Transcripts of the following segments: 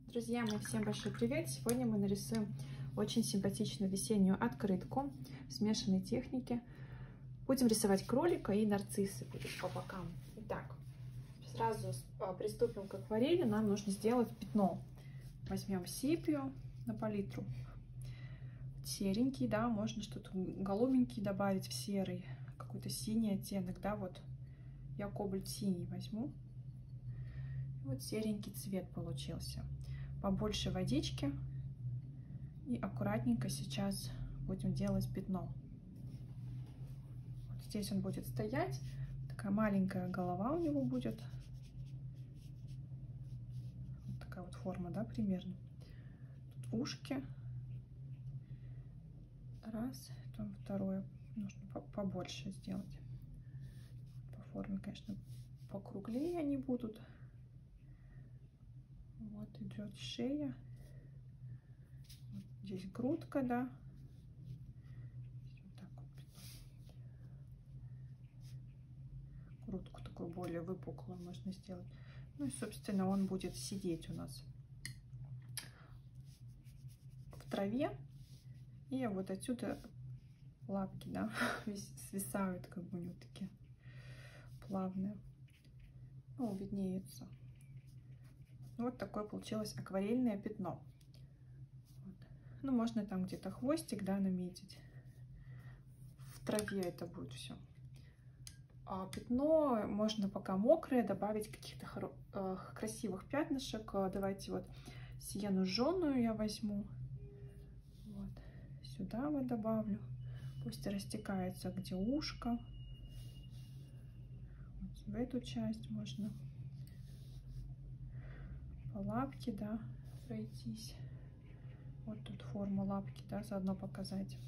Друзья мои, всем большой привет! Сегодня мы нарисуем очень симпатичную весеннюю открытку в смешанной технике. Будем рисовать кролика и нарциссы будут по бокам. Итак, сразу приступим к акварели. Нам нужно сделать пятно. Возьмем сепию на палитру. Серенький, да, можно что-то голубенький добавить в серый, какой-то синий оттенок, да, вот я кобальт синий возьму. Вот серенький цвет получился. Побольше водички и аккуратненько сейчас будем делать пятно. Вот здесь он будет стоять, такая маленькая голова у него будет, вот такая вот форма, да, примерно. Тут ушки, раз, потом второе, нужно побольше сделать. По форме, конечно, покруглее они будут. Вот идет шея, вот здесь грудка, да, вот так вот. Грудку такую более выпуклую можно сделать. Ну и, собственно, он будет сидеть у нас в траве, и вот отсюда лапки, да, свисают, как бы у него такие плавные, ну, виднеются. Вот такое получилось акварельное пятно. Вот. Ну, можно там где-то хвостик, да, наметить. В траве это будет все. А пятно можно пока мокрое добавить каких-то красивых пятнышек. Давайте вот сиену жженую я возьму. Вот. Сюда вот добавлю. Пусть растекается, где ушко. Вот в эту часть можно. По лапке, да, пройтись. Вот тут форму лапки, да, заодно показать.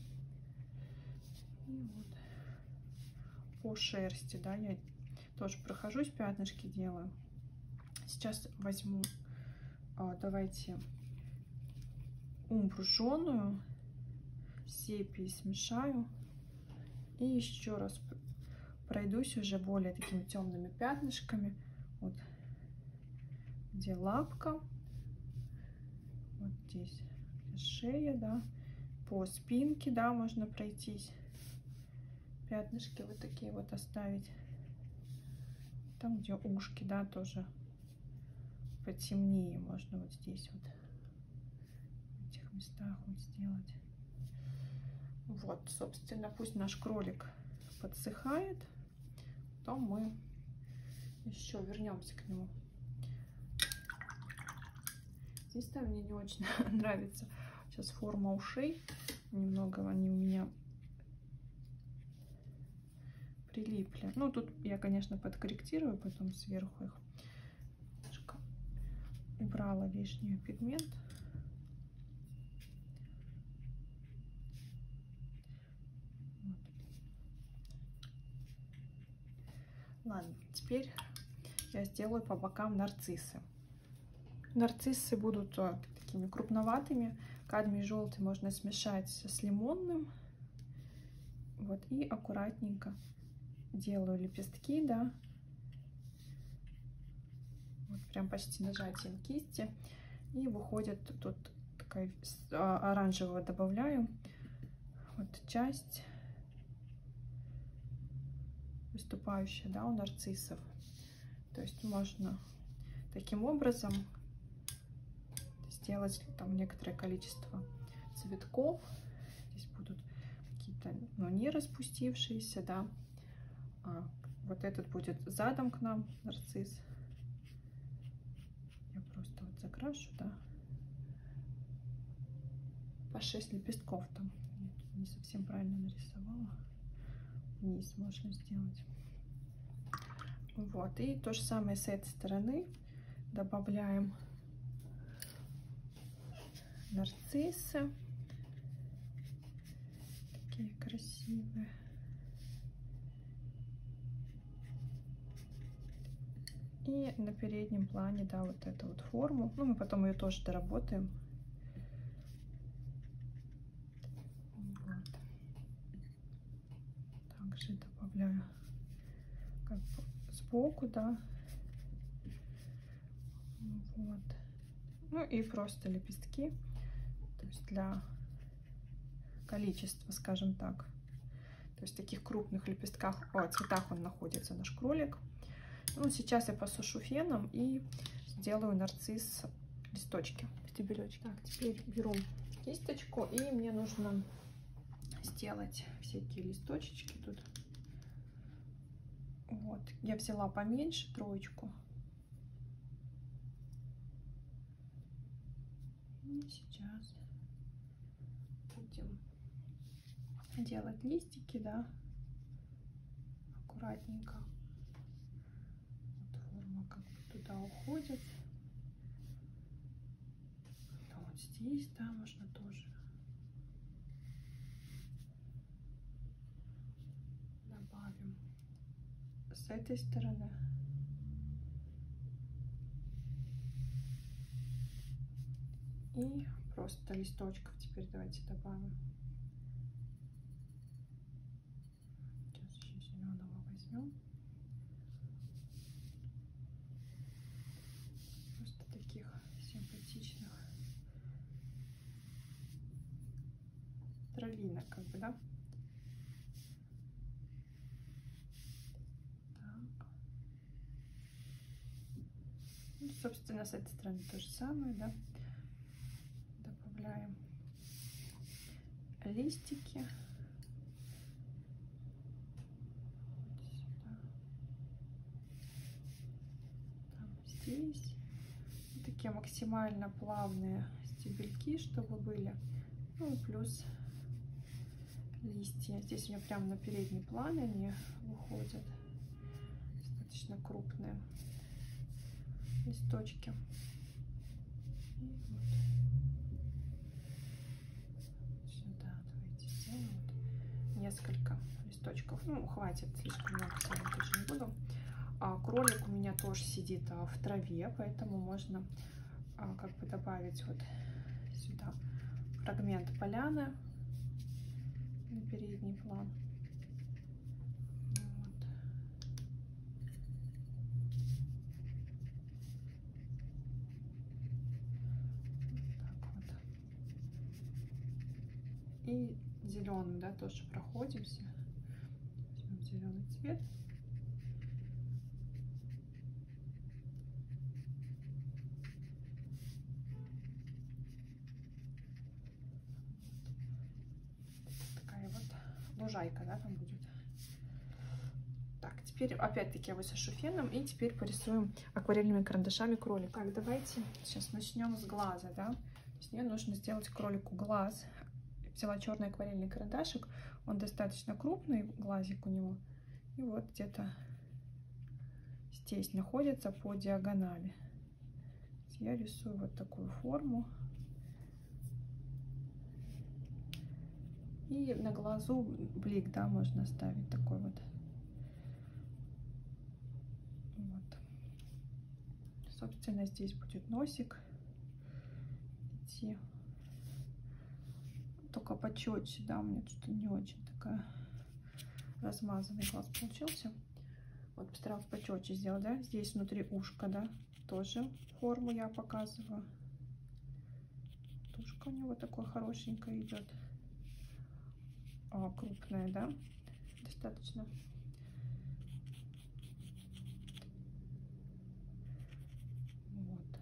И вот по шерсти, да, я тоже прохожусь, пятнышки делаю. Сейчас возьму, давайте, умбру жженую, сепией смешаю. И еще раз пройдусь уже более такими темными пятнышками. Вот где лапка, вот здесь шея, да, по спинке, да, можно пройтись, пятнышки вот такие вот оставить. Там, где ушки, да, тоже потемнее можно вот здесь вот, в этих местах вот сделать. Вот, собственно, пусть наш кролик подсыхает, потом мы еще вернемся к нему. Здесь-то мне не очень нравится сейчас форма ушей. Немного они у меня прилипли. Ну, тут я, конечно, подкорректирую потом сверху их. Немножко убрала лишний пигмент. Вот. Ладно, теперь я сделаю по бокам нарциссы. Нарциссы будут такими крупноватыми. Кадмий желтый можно смешать с лимонным. Вот, и аккуратненько делаю лепестки, да. Вот прям почти нажатием кисти. И выходит тут такая оранжевого добавляю. Вот часть выступающая, да, у нарциссов. То есть можно таким образом сделать там некоторое количество цветков. Здесь будут какие-то, но не распустившиеся, да. Вот этот будет задом к нам нарцисс. Я просто вот закрашу, да. По 6 лепестков там. Нет, не совсем правильно нарисовала. Вниз можно сделать. Вот, и то же самое с этой стороны. Добавляем нарциссы. Такие красивые. И на переднем плане, да, вот эту вот форму. Ну, мы потом ее тоже доработаем. Вот. Также добавляю как бы сбоку, да. Вот. Ну и просто лепестки, то есть для количества, скажем так. То есть в таких крупных лепестках, цветах он находится, наш кролик. Ну, сейчас я посушу феном и сделаю нарцисс листочки, стебелечки. Так, теперь беру кисточку, и мне нужно сделать всякие листочки тут. Вот, я взяла поменьше, троечку. И сейчас будем делать листики, да, аккуратненько. Вот форма как бы туда уходит. А вот здесь, да, можно тоже добавим с этой стороны. И просто листочков теперь давайте добавим. Сейчас еще зеленого возьмем. Просто таких симпатичных травинок, как бы, да? Так. Ну, собственно, с этой стороны то же самое, да? Добавляем листики. Сюда. Там, здесь. И такие максимально плавные стебельки, чтобы были. Ну и плюс листья. Здесь у меня прямо на передний план они выходят. Достаточно крупные листочки. И вот сюда давайте сделаем вот несколько листочков. Ну, хватит, слишком много сделать тоже не буду. Кролик у меня тоже сидит в траве, поэтому можно как бы добавить вот сюда фрагмент поляны на передний план. Вот. Так вот. И зеленым, да, тоже проходимся. Возьмем зеленый цвет. Такая вот лужайка, да, там будет. Так, теперь опять-таки я высушу феном, и теперь порисуем акварельными карандашами кролика. Так, давайте сейчас начнем с глаза, да. То есть мне нужно сделать кролику глаз. Взяла черный акварельный карандашик, он достаточно крупный, глазик у него. И вот где-то здесь находится по диагонали. Я рисую вот такую форму. И на глазу блик, да, можно ставить такой вот. Вот. Собственно, здесь будет носик идти. Только почетче, да, у меня что-то не очень такая размазанный глаз получился. Вот постаралась почетче сделать, да. Здесь внутри ушка, да, тоже форму я показываю. Ушко у него такое хорошенькое идет. Крупная, да, достаточно. Вот.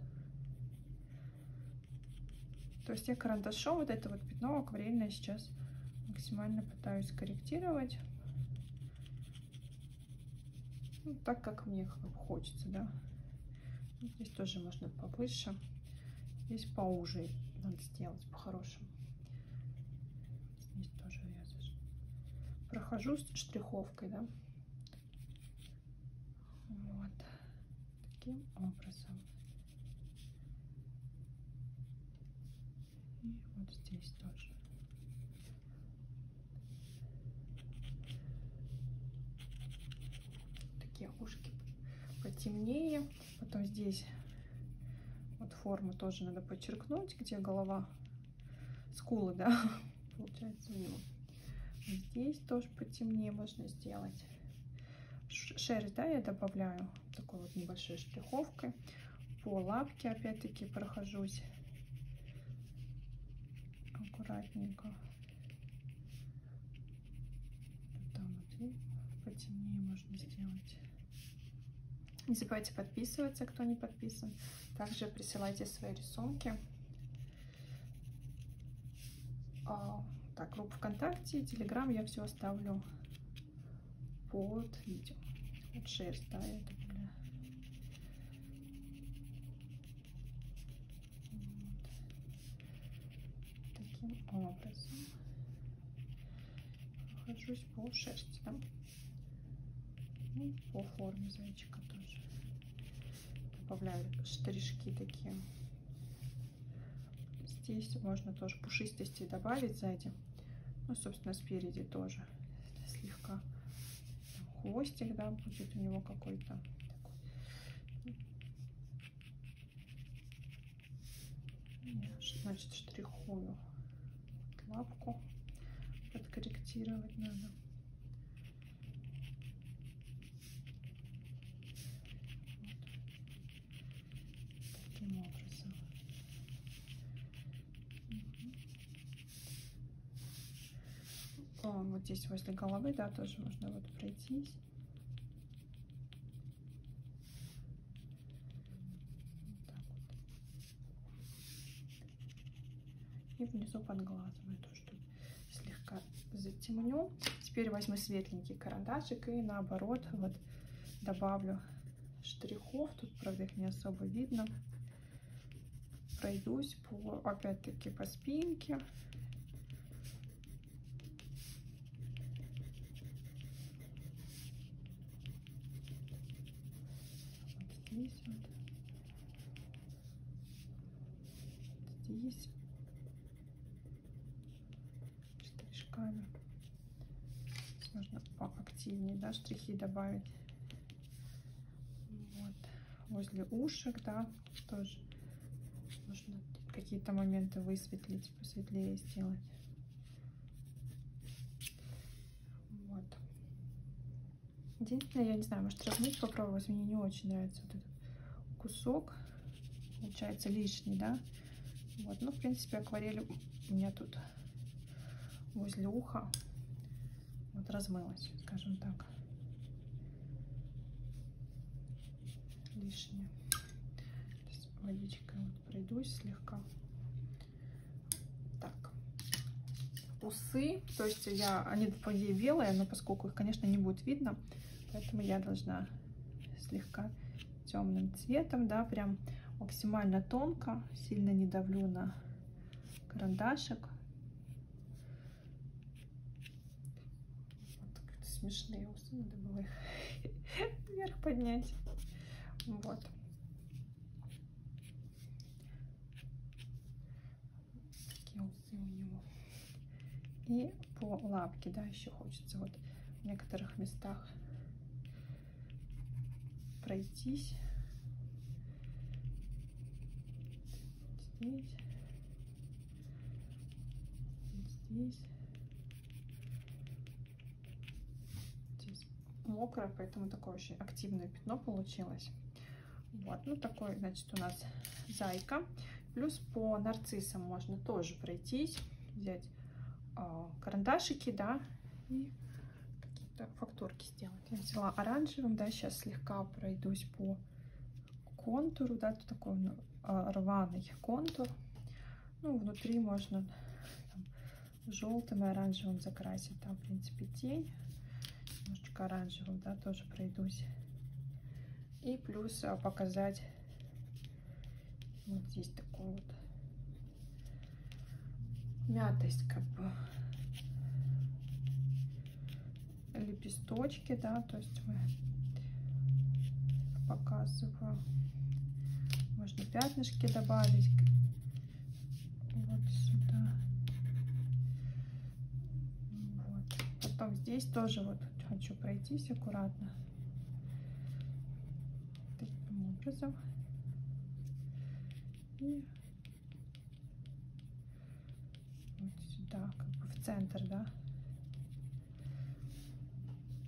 То есть я карандашом вот это вот пятно акварельное сейчас максимально пытаюсь корректировать. Ну, так, как мне хочется, да. Здесь тоже можно повыше. Здесь поуже надо сделать по-хорошему. Здесь тоже я прохожу штриховкой, да. Вот таким образом. И вот здесь тоже. Такие ушки потемнее. Потом здесь вот форму тоже надо подчеркнуть, где голова, скулы, да, получается у него. Здесь тоже потемнее можно сделать. Шерсть, да, я добавляю такой вот небольшой штриховкой по лапке опять-таки прохожусь аккуратненько. Там внутри потемнее можно сделать. Не забывайте подписываться, кто не подписан. Также присылайте свои рисунки. Так, группу ВКонтакте, Телеграм я все оставлю под видео. Вот шерсть, да, я добавляю. Вот. Таким образом прохожусь по шерсти, да? Ну, по форме зайчика тоже. Добавляю штришки такие. Здесь можно тоже пушистости добавить сзади. Ну, собственно, спереди тоже. Слегка хвостик, да, будет у него какой-то такой. Значит, штрихую лапку. Подкорректировать надо. Таким образом. Вот здесь возле головы, да, тоже можно вот пройтись. Вот так вот. И внизу под глазом я тоже тут слегка затемню. Теперь возьму светленький карандашик и наоборот вот добавлю штрихов. Тут, правда, их не особо видно. Пройдусь по, опять-таки, по спинке. Вот здесь вот. Здесь штришками. Здесь можно поактивнее, да, штрихи добавить. Вот. Возле ушек, да, тоже можно какие-то моменты высветлить, посветлее сделать. Вот. Единственное, я не знаю, может размыть попробовать, мне не очень нравится вот этот кусок, получается лишний, да. Вот, ну, в принципе, акварель у меня тут возле уха вот размылась, скажем так, лишнее. Водичкой вот пройдусь слегка. Так, усы, то есть они по идее белые, но поскольку их, конечно, не будет видно, поэтому я должна слегка темным цветом, да, прям максимально тонко, сильно не давлю на карандашик. Вот смешные усы, надо было их вверх поднять. Вот. Такие усы у него. И по лапке, да, еще хочется вот в некоторых местах пройтись. Здесь. Здесь. Здесь мокро, поэтому такое очень активное пятно получилось. Вот, ну такой, значит, у нас зайка. Плюс по нарциссам можно тоже пройтись, взять карандашики, да, и какие-то фактурки сделать. Я взяла оранжевым, да, сейчас слегка пройдусь по контуру, да, тут такой рваный контур. Ну, внутри можно желтым и оранжевым закрасить, там, в принципе, тень. Немножечко оранжевым, да, тоже пройдусь. И плюс показать вот здесь такую вот мятость, как бы, лепесточки, да, то есть мы показываю. Можно пятнышки добавить вот сюда. Вот. Потом здесь тоже вот хочу пройтись аккуратно таким образом. И вот сюда, как бы в центр, да.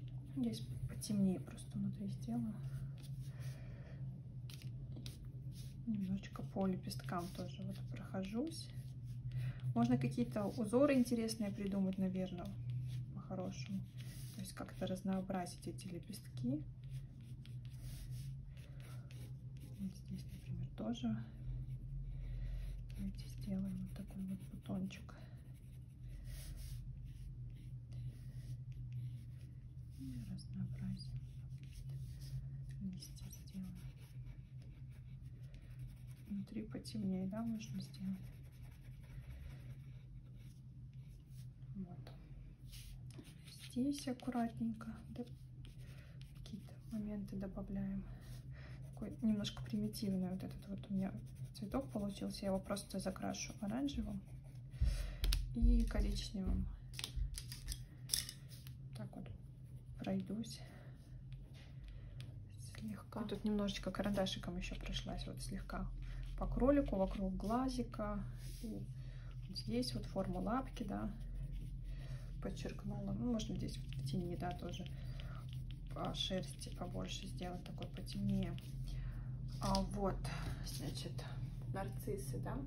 Здесь потемнее просто внутри сделаю. Немножечко по лепесткам тоже вот прохожусь. Можно какие-то узоры интересные придумать, наверное, по-хорошему. То есть как-то разнообразить эти лепестки. Вот здесь, например, тоже. Давайте сделаем вот такой вот бутончик. И разнообразим. Листья сделаем. Внутри потемнее, да, можно сделать. Вот. Здесь аккуратненько какие-то моменты добавляем. Такой немножко примитивный вот этот вот у меня цветок получился. Я его просто закрашу оранжевым и коричневым. Так вот пройдусь слегка. Тут немножечко карандашиком еще прошлась, вот слегка по кролику, вокруг глазика. И вот здесь вот форму лапки, да, подчеркнула. Ну, можно здесь в тени, да, тоже по шерсти побольше сделать, такой потемнее. А вот, значит, нарциссы, да.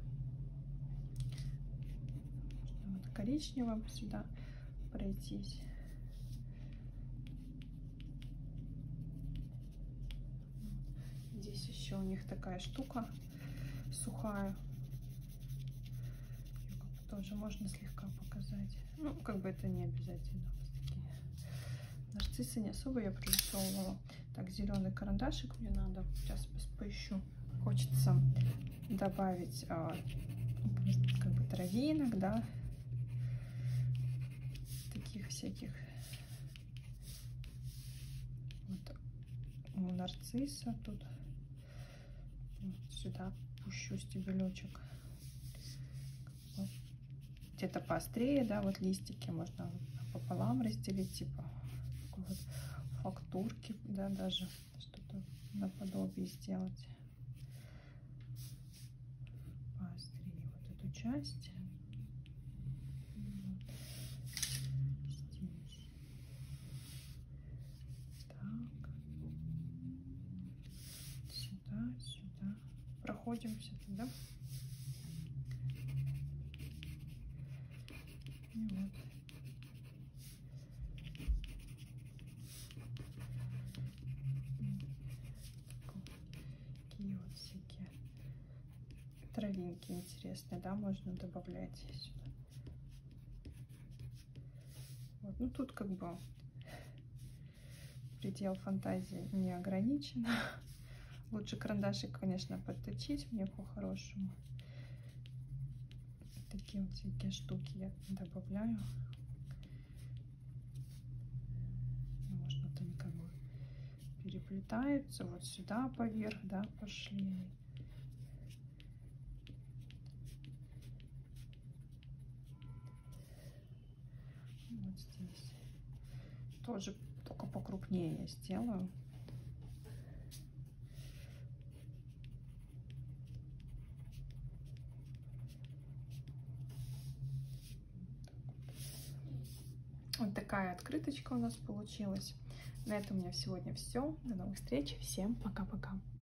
Вот коричневым сюда пройтись. Здесь еще у них такая штука сухая. Тоже можно слегка показать. Ну, как бы это не обязательно. Нарциссы не особо я прорисовывала. Так, зеленый карандашик мне надо. Сейчас поищу. Хочется добавить как бы травинок, да, таких всяких. Вот у нарцисса тут. Вот сюда пущу стебелечек. Где-то поострее, да, вот листики можно пополам разделить, типа вот фактурки, да, даже что-то наподобие сделать. Поострее вот эту часть. Вот. Здесь. Так. Сюда, сюда. Проходимся туда. И вот. Такие вот всякие травинки интересные, да, можно добавлять сюда. Вот. Ну тут как бы предел фантазии не ограничен. Лучше карандашик, конечно, подточить мне по-хорошему. Такие вот всякие штуки я добавляю. Может, вот они как бы переплетаются. Вот сюда поверх, да, пошли. Вот здесь. Тоже только покрупнее я сделаю. Вот такая открыточка у нас получилась. На этом у меня сегодня все. До новых встреч. Всем пока-пока.